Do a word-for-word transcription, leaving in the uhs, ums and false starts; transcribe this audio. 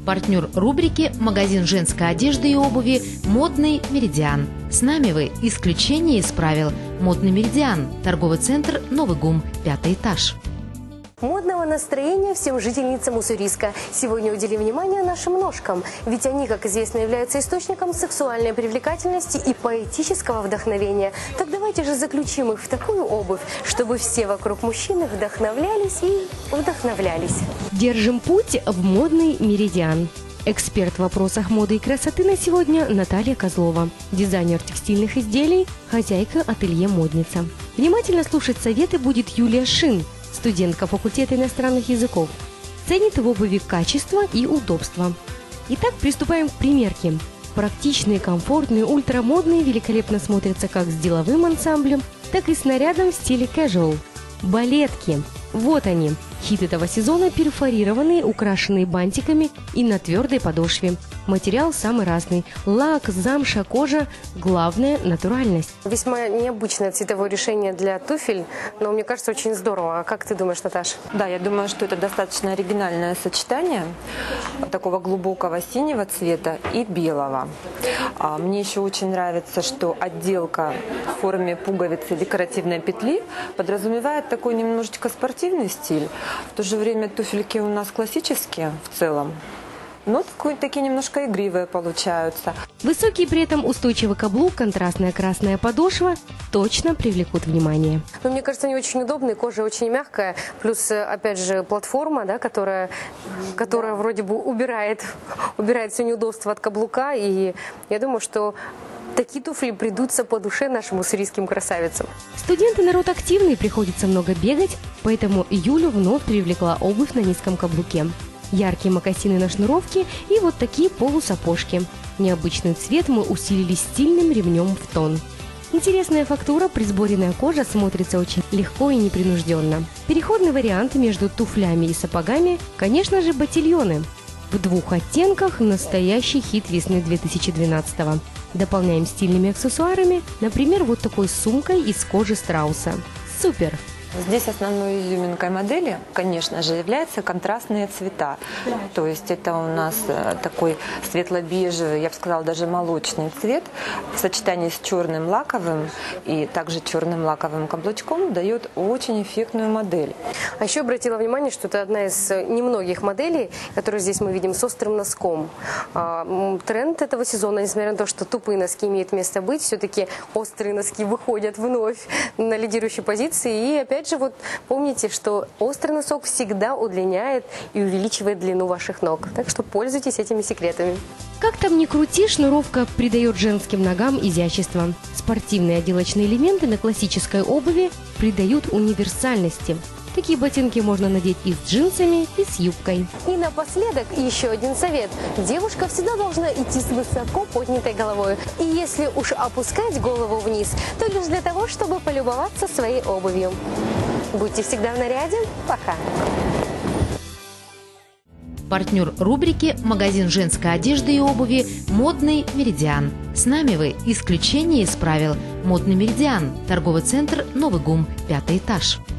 Партнер рубрики – магазин женской одежды и обуви «Модный Меридиан». С нами вы – исключение из правил. «Модный Меридиан», торговый центр «Новый ГУМ», пятый этаж. Модного настроения всем жительницам Уссурийска. Сегодня уделим внимание нашим ножкам, ведь они, как известно, являются источником сексуальной привлекательности и поэтического вдохновения. Так давайте же заключим их в такую обувь, чтобы все вокруг мужчины вдохновлялись и вдохновлялись. Держим путь в модный Меридиан. Эксперт в вопросах моды и красоты на сегодня Наталья Козлова, дизайнер текстильных изделий, хозяйка ателье «Модница». Внимательно слушать советы будет Юлия Шин, студентка факультета иностранных языков. Ценит в обуви качество и удобство. Итак, приступаем к примерке. Практичные, комфортные, ультрамодные великолепно смотрятся как с деловым ансамблем, так и с нарядом в стиле casual. Балетки. Вот они. Хит этого сезона – перфорированные, украшенные бантиками и на твердой подошве. Материал самый разный – лак, замша, кожа. Главное – натуральность. Весьма необычное цветовое решение для туфель, но мне кажется, очень здорово. А как ты думаешь, Наташа? Да, я думаю, что это достаточно оригинальное сочетание такого глубокого синего цвета и белого. А мне еще очень нравится, что отделка в форме пуговицы декоративной петли подразумевает такой немножечко спортивный стиль. В то же время туфельки у нас классические в целом, но такие немножко игривые получаются. Высокий при этом устойчивый каблук, контрастная красная подошва точно привлекут внимание. Но мне кажется, они очень удобные, кожа очень мягкая, плюс, опять же, платформа, да, которая, которая да. вроде бы убирает, убирает все неудобства от каблука, и я думаю, что такие туфли придутся по душе нашим уссурийским красавицам. Студенты народ активный, приходится много бегать, поэтому Юлю вновь привлекла обувь на низком каблуке. Яркие мокасины на шнуровке и вот такие полусапожки. Необычный цвет мы усилили стильным ремнем в тон. Интересная фактура, присборенная кожа смотрится очень легко и непринужденно. Переходный вариант между туфлями и сапогами, конечно же, ботильоны. В двух оттенках настоящий хит весны две тысячи двенадцатого. Дополняем стильными аксессуарами, например, вот такой сумкой из кожи страуса. Супер! Здесь основной изюминкой модели, конечно же, являются контрастные цвета. То есть это у нас такой светло-бежевый, я бы сказала, даже молочный цвет в сочетании с черным лаковым и также черным лаковым каблучком дает очень эффектную модель. А еще обратила внимание, что это одна из немногих моделей, которые здесь мы видим с острым носком. Тренд этого сезона, несмотря на то, что тупые носки имеют место быть, все-таки острые носки выходят вновь на лидирующие позиции. И опять же, вот помните, что острый носок всегда удлиняет и увеличивает длину ваших ног. Так что пользуйтесь этими секретами. Как там ни крути, шнуровка придает женским ногам изящество. Спортивные отделочные элементы на классической обуви придают универсальности. Такие ботинки можно надеть и с джинсами, и с юбкой. И напоследок еще один совет. Девушка всегда должна идти с высоко поднятой головой. И если уж опускать голову вниз, то лишь для того, чтобы полюбоваться своей обувью. Будьте всегда в наряде. Пока! Партнер рубрики – магазин женской одежды и обуви «Модный Меридиан». С нами вы – исключение из правил. «Модный Меридиан», торговый центр «Новый ГУМ», пятый этаж.